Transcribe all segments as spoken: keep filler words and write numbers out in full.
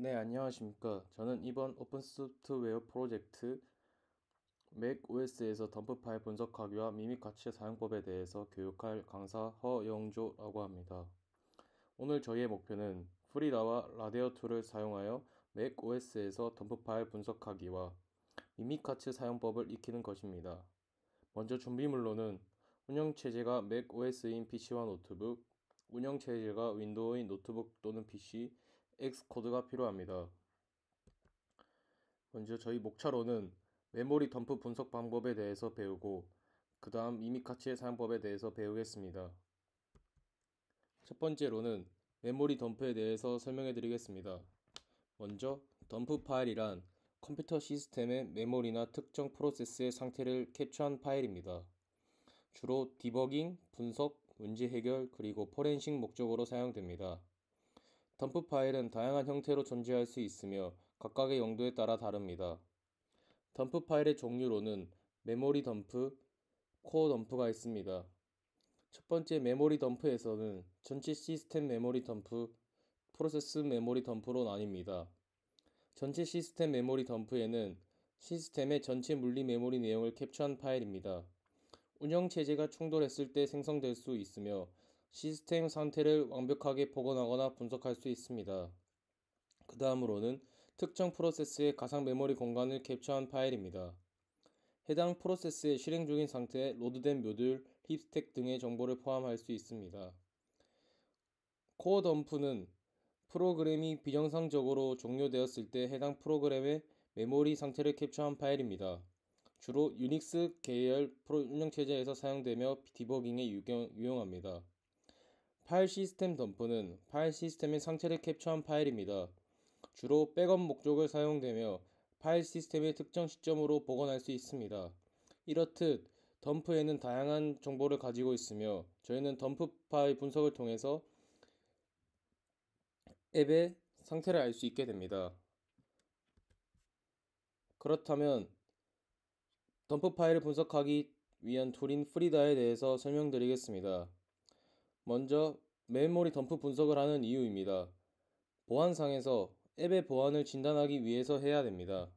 네, 안녕하십니까. 저는 이번 오픈 소프트웨어 프로젝트 맥오에스에서 덤프 파일 분석하기와 미믹 가치 사용법에 대해서 교육할 강사 허영조라고 합니다. 오늘 저희의 목표는 프리다와 라데어 툴을 사용하여 맥오에스에서 덤프 파일 분석하기와 미믹 가치 사용법을 익히는 것입니다. 먼저 준비물로는 운영체제가 맥오에스인 피시와 노트북, 운영체제가 윈도우인 노트북 또는 피시, 엑스코드가 필요합니다. 먼저 저희 목차로는 메모리 덤프 분석 방법에 대해서 배우고 그 다음 미미카치의 사용법에 대해서 배우겠습니다. 첫 번째로는 메모리 덤프에 대해서 설명해 드리겠습니다. 먼저 덤프 파일이란 컴퓨터 시스템의 메모리나 특정 프로세스의 상태를 캡처한 파일입니다. 주로 디버깅, 분석, 문제 해결, 그리고 포렌식 목적으로 사용됩니다. 덤프 파일은 다양한 형태로 존재할 수 있으며 각각의 용도에 따라 다릅니다. 덤프 파일의 종류로는 메모리 덤프, 코어 덤프가 있습니다. 첫 번째 메모리 덤프에서는 전체 시스템 메모리 덤프, 프로세스 메모리 덤프로 나뉩니다. 전체 시스템 메모리 덤프에는 시스템의 전체 물리 메모리 내용을 캡처한 파일입니다. 운영체제가 충돌했을 때 생성될 수 있으며 시스템 상태를 완벽하게 복원하거나 분석할 수 있습니다. 그 다음으로는 특정 프로세스의 가상 메모리 공간을 캡처한 파일입니다. 해당 프로세스의 실행 중인 상태, 로드된 모듈, 힙스택 등의 정보를 포함할 수 있습니다. 코어 덤프는 프로그램이 비정상적으로 종료되었을 때 해당 프로그램의 메모리 상태를 캡처한 파일입니다. 주로 유닉스 계열 운영체제에서 사용되며 디버깅에 유용합니다. 파일 시스템 덤프는 파일 시스템의 상태를 캡처한 파일입니다. 주로 백업 목적을 사용되며 파일 시스템의 특정 시점으로 복원할 수 있습니다. 이렇듯 덤프에는 다양한 정보를 가지고 있으며 저희는 덤프 파일 분석을 통해서 앱의 상태를 알 수 있게 됩니다. 그렇다면 덤프 파일을 분석하기 위한 툴인 프리다에 대해서 설명드리겠습니다. 먼저 메모리 덤프 분석을 하는 이유입니다. 보안상에서 앱의 보안을 진단하기 위해서 해야 됩니다.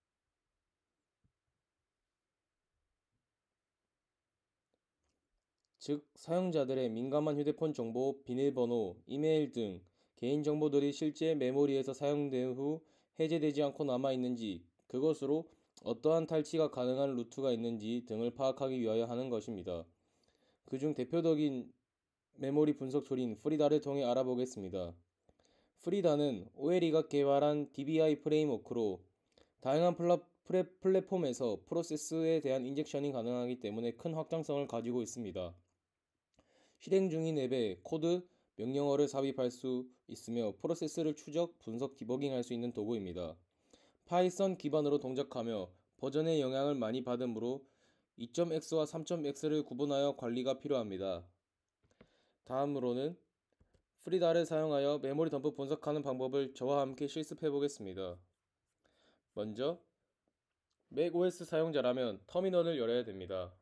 즉, 사용자들의 민감한 휴대폰 정보, 비밀번호, 이메일 등 개인정보들이 실제 메모리에서 사용된 후 해제되지 않고 남아있는지, 그것으로 어떠한 탈취가 가능한 루트가 있는지 등을 파악하기 위하여 하는 것입니다. 그중 대표적인 메모리 분석 툴인 프리다를 통해 알아보겠습니다. 프리다는 오엘이가 개발한 디비아이 프레임워크로 다양한 플라, 프레, 플랫폼에서 프로세스에 대한 인젝션이 가능하기 때문에 큰 확장성을 가지고 있습니다. 실행 중인 앱에 코드, 명령어를 삽입할 수 있으며 프로세스를 추적, 분석, 디버깅할 수 있는 도구입니다. 파이썬 기반으로 동작하며 버전의 영향을 많이 받으므로 이 점 엑스와 삼 점 엑스를 구분하여 관리가 필요합니다. 다음으로는 프리다를 사용하여 메모리 덤프 분석하는 방법을 저와 함께 실습해 보겠습니다. 먼저 맥오에스 사용자라면 터미널을 열어야 됩니다.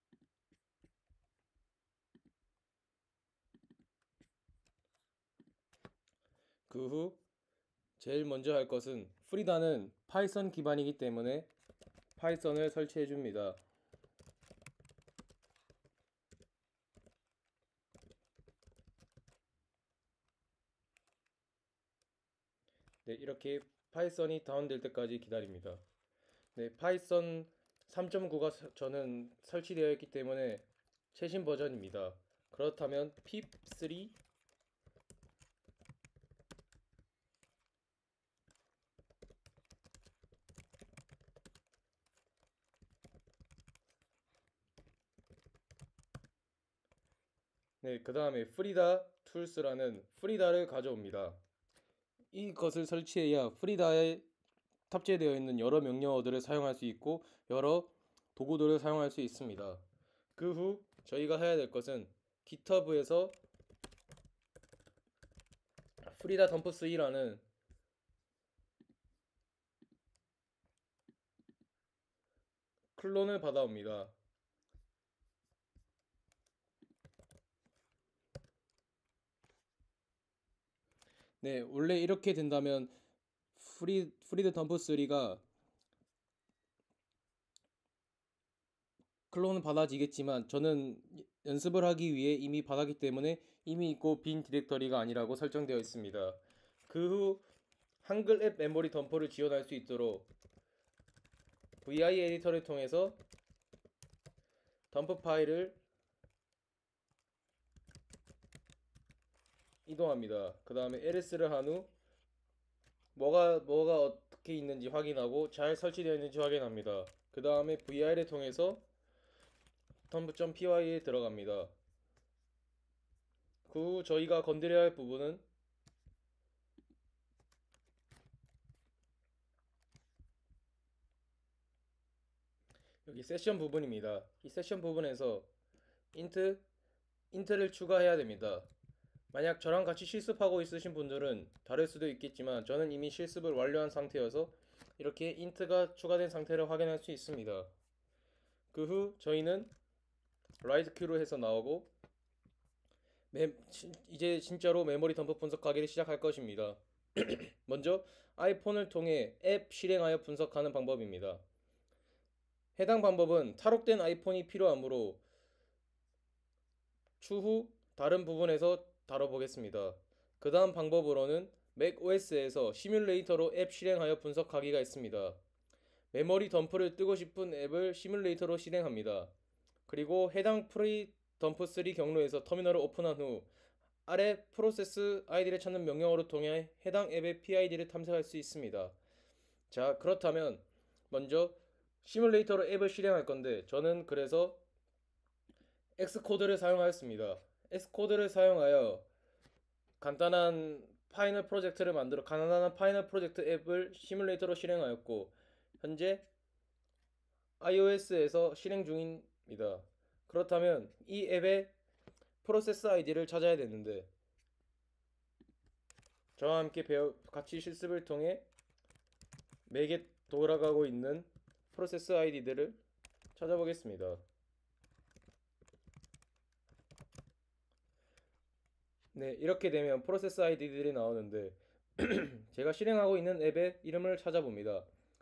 그 후 제일 먼저 할 것은 프리다는 파이썬 기반이기 때문에 파이썬을 설치해 줍니다. 네, 이렇게 파이썬이 다운될 때까지 기다립니다. 네, 파이썬 삼 점 구가 저는 설치되어 있기 때문에 최신 버전입니다. 그렇다면 핍 쓰리 네, 그 다음에 프리다 툴스라는 프리다를 가져옵니다. 이것을 설치해야 프리다에 탑재되어 있는 여러 명령어들을 사용할 수 있고 여러 도구들을 사용할 수 있습니다. 그 후 저희가 해야 될 것은 깃허브에서 프리다 덤프 쓰리라는 클론을 받아옵니다. 네, 원래 이렇게 된다면 프리, 프리드 덤프 쓰리가 클론은 받아지겠지만 저는 연습을 하기 위해 이미 받았기 때문에 이미 있고 빈 디렉터리가 아니라고 설정되어 있습니다. 그 후 한글 앱 메모리 덤프를 지원할 수 있도록 브이 에디터를 통해서 덤프 파일을 이동합니다. 그 다음에 엘에스를 한 후 뭐가 뭐가 어떻게 있는지 확인하고 잘 설치되어 있는지 확인합니다. 그 다음에 브이알을 통해서 덤프.py에 들어갑니다. 그 후 저희가 건드려야 할 부분은 여기 세션 부분입니다. 이 세션 부분에서 int int를 추가해야 됩니다. 만약 저랑 같이 실습하고 있으신 분들은 다를 수도 있겠지만 저는 이미 실습을 완료한 상태여서 이렇게 int가 추가된 상태를 확인할 수 있습니다. 그 후 저희는 라이트 큐로 해서 나오고 메, 이제 진짜로 메모리 덤프 분석하기를 시작할 것입니다. 먼저 아이폰을 통해 앱 실행하여 분석하는 방법입니다. 해당 방법은 탈옥된 아이폰이 필요하므로 추후 다른 부분에서 다뤄보겠습니다. 그 다음 방법으로는 맥오에스에서 시뮬레이터로 앱 실행하여 분석하기가 있습니다. 메모리 덤프를 뜨고 싶은 앱을 시뮬레이터로 실행합니다. 그리고 해당 프리 덤프 쓰리 경로에서 터미널을 오픈한 후 아래 프로세스 아이디를 찾는 명령어를 통해 해당 앱의 피아이디를 탐색할 수 있습니다. 자, 그렇다면 먼저 시뮬레이터로 앱을 실행할 건데 저는 그래서 엑스코드를 사용하였습니다. 엑스코드를 사용하여 간단한 파이널 프로젝트를 만들어 간단한 파이널 프로젝트 앱을 시뮬레이터로 실행하였고 현재 iOS에서 실행 중입니다. 그렇다면 이 앱의 프로세스 아이디를 찾아야 되는데 저와 함께 배워 같이 실습을 통해 맥에 돌아가고 있는 프로세스 아이디들을 찾아보겠습니다. 네, 이렇게 되면 프로세스 아이디들이 나오는데 제가 실행하고 있는 앱의 이름을 찾아봅니다.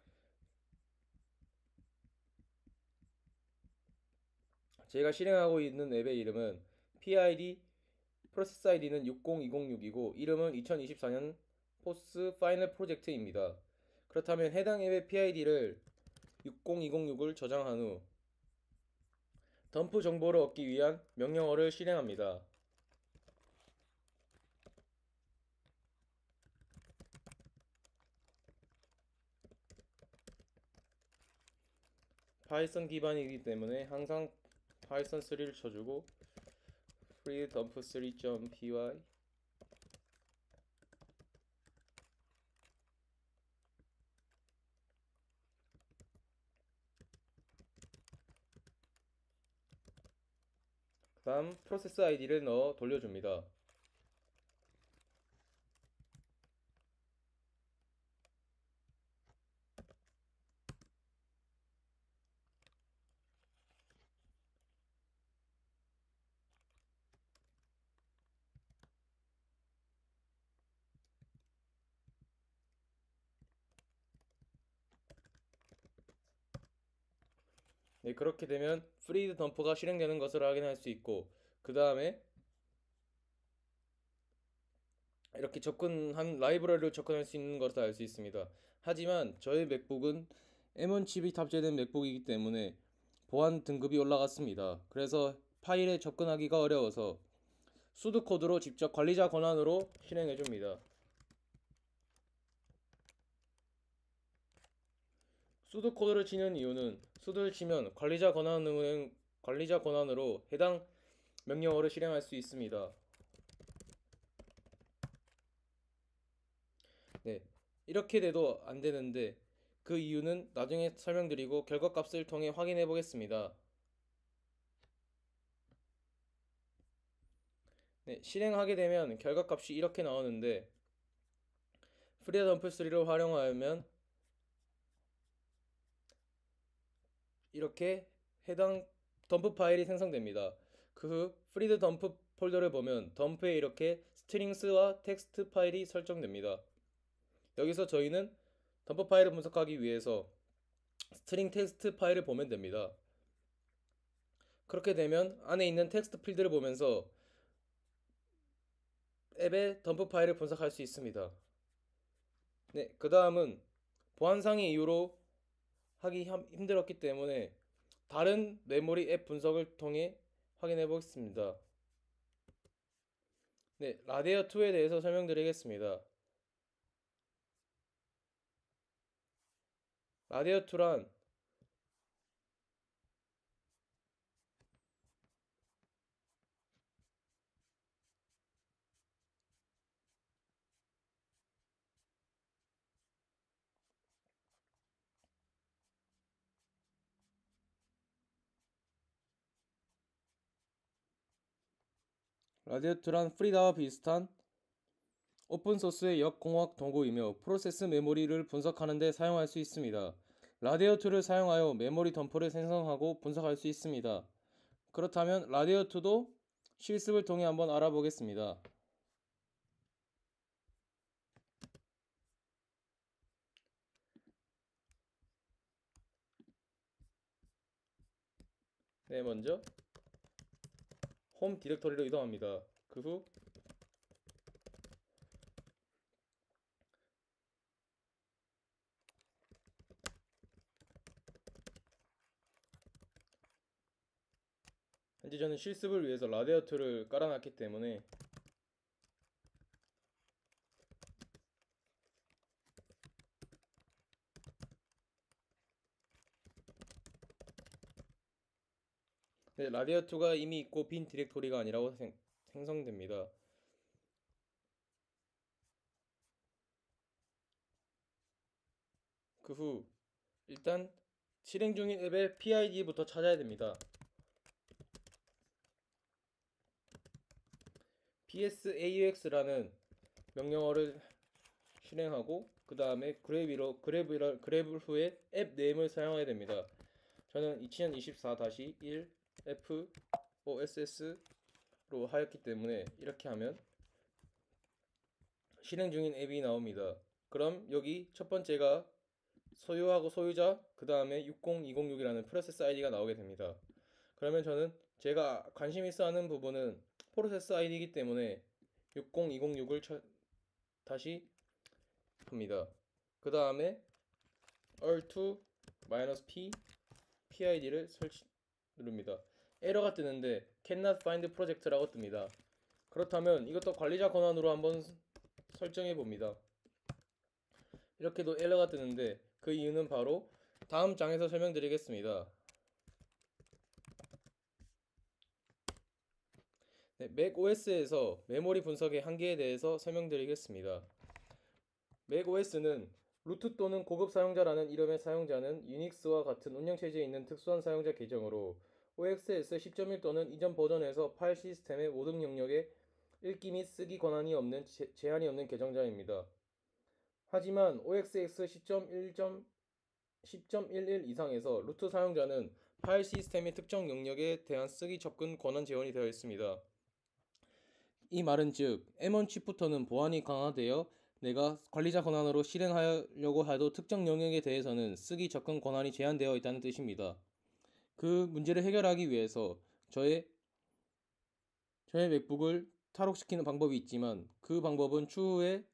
제가 실행하고 있는 앱의 이름은 피아이디 프로세스 아이디는 육공이공육이고 이름은 이천이십사 년 포스 파이널 프로젝트입니다. 그렇다면 해당 앱의 피아이디를 육공이공육을 저장한 후 덤프 정보를 얻기 위한 명령어를 실행합니다. 파이썬 기반이기 때문에 항상 파이썬 쓰리를 쳐주고 free dump 쓰리.py 그 다음 프로세스 아이디를 넣어 돌려줍니다. 네, 그렇게 되면 프리드 덤프가 실행되는 것을 확인할 수 있고 그 다음에 이렇게 접근한 라이브러리로 접근할 수 있는 것을 알 수 있습니다. 하지만 저의 맥북은 엠 원 칩이 탑재된 맥북이기 때문에 보안 등급이 올라갔습니다. 그래서 파일에 접근하기가 어려워서 수도 코드로 직접 관리자 권한으로 실행해 줍니다. 수도 코드를 치는 이유는 수도를 치면 관리자 권한으로, 관리자 권한으로 해당 명령어를 실행할 수 있습니다. 네, 이렇게 돼도 안 되는데 그 이유는 나중에 설명드리고 결과값을 통해 확인해 보겠습니다. 네, 실행하게 되면 결과값이 이렇게 나오는데 프리드 덤프 쓰리를 활용하면 이렇게 해당 덤프 파일이 생성됩니다. 그 후 프리드 덤프 폴더를 보면 덤프에 이렇게 스트링스와 텍스트 파일이 설정됩니다. 여기서 저희는 덤프 파일을 분석하기 위해서 스트링 텍스트 파일을 보면 됩니다. 그렇게 되면 안에 있는 텍스트 필드를 보면서 앱의 덤프 파일을 분석할 수 있습니다. 네, 그 다음은 보안상의 이유로 하기 힘들었기 때문에 다른 메모리 앱 분석을 통해 확인해 보겠습니다. 네, 라데어 투에 대해서 설명드리겠습니다. 라데어 투란 라데어 투란 프리다와 비슷한 오픈소스의 역공학 도구이며 프로세스 메모리를 분석하는 데 사용할 수 있습니다. 라데어 투를 사용하여 메모리 덤프를 생성하고 분석할 수 있습니다. 그렇다면 라데어 투도 실습을 통해 한번 알아보겠습니다. 네, 먼저 홈 디렉터리로 이동합니다. 그 후 현재 저는 실습을 위해서 라데어 투를 깔아놨기 때문에 네, 라데어 투가 이미 있고 빈 디렉토리가 아니라고 생, 생성됩니다. 그 후 일단 실행 중인 앱의 피아이디부터 찾아야 됩니다. psaux라는 명령어를 실행하고 그 다음에 그래비로 그래브를 그래브 후에 앱 네임을 사용해야 됩니다. 저는 이천이십사 일 에프오에스에스로 하였기 때문에 이렇게 하면 실행 중인 앱이 나옵니다. 그럼 여기 첫 번째가 소유하고 소유자, 그 다음에 육공이공육이라는 프로세스 아이디가 나오게 됩니다. 그러면 저는 제가 관심 있어 하는 부분은 프로세스 아이디이기 때문에 육공이공육을 다시 합니다. 그 다음에 얼2 -p 피아이디를 설치 누릅니다. 에러가 뜨는데 cannot find project라고 뜹니다. 그렇다면 이것도 관리자 권한으로 한번 설정해 봅니다. 이렇게도 에러가 뜨는데 그 이유는 바로 다음 장에서 설명드리겠습니다. 네, 맥오에스에서 메모리 분석의 한계에 대해서 설명드리겠습니다. 맥오에스는 루트 또는 고급 사용자라는 이름의 사용자는 유닉스와 같은 운영체제에 있는 특수한 사용자 계정으로 오엑스에스 십 점 일 또는 이전 버전에서 파일 시스템의 모든 영역에 읽기 및 쓰기 권한이 없는 제, 제한이 없는 계정자입니다. 하지만 오엑스엑스 십 점 일 이상에서 루트 사용자는 파일 시스템의 특정 영역에 대한 쓰기 접근 권한 제한이 되어 있습니다. 이 말은 즉 엠 원 칩부터는 보안이 강화되어 내가 관리자 권한으로 실행하려고 해도 특정 영역에 대해서는 쓰기 접근 권한이 제한되어 있다는 뜻입니다. 그 문제를 해결하기 위해서 저의 저의 맥북을 탈옥시키는 방법이 있지만 그 방법은 추후에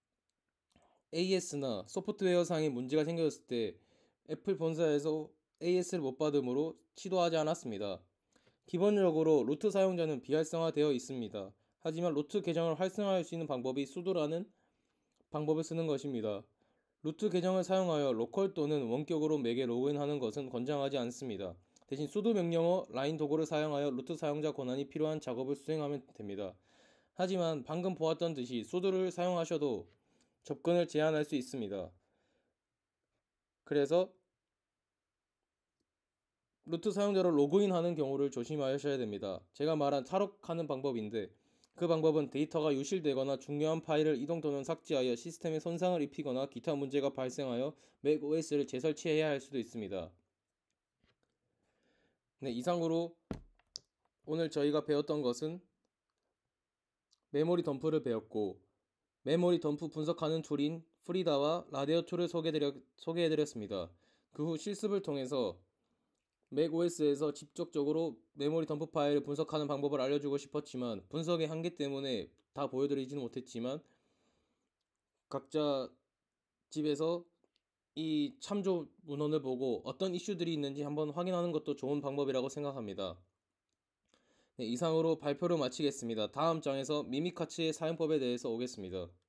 에이에스나 소프트웨어상의 문제가 생겼을 때 애플 본사에서 에이에스를 못 받음으로 시도하지 않았습니다. 기본적으로 루트 사용자는 비활성화되어 있습니다. 하지만 루트 계정을 활성화할 수 있는 방법이 sudo라는 방법을 쓰는 것입니다. 루트 계정을 사용하여 로컬 또는 원격으로 맥에 로그인하는 것은 권장하지 않습니다. 대신 sudo 명령어 라인 도구를 사용하여 루트 사용자 권한이 필요한 작업을 수행하면 됩니다. 하지만 방금 보았던 듯이 sudo를 사용하셔도 접근을 제한할 수 있습니다. 그래서 루트 사용자로 로그인하는 경우를 조심하셔야 됩니다. 제가 말한 탈옥하는 방법인데 그 방법은 데이터가 유실되거나 중요한 파일을 이동 또는 삭제하여 시스템에 손상을 입히거나 기타 문제가 발생하여 맥오에스를 재설치해야 할 수도 있습니다. 네, 이상으로 오늘 저희가 배웠던 것은 메모리 덤프를 배웠고 메모리 덤프 분석하는 툴인 프리다와 라데오초를 소개드려, 소개해드렸습니다. 그 후 실습을 통해서 맥오에스에서 직접적으로 메모리 덤프 파일을 분석하는 방법을 알려주고 싶었지만 분석의 한계 때문에 다 보여드리지는 못했지만 각자 집에서 이 참조 문헌을 보고 어떤 이슈들이 있는지 한번 확인하는 것도 좋은 방법이라고 생각합니다. 네, 이상으로 발표를 마치겠습니다. 다음 장에서 미미카츠의 사용법에 대해서 오겠습니다.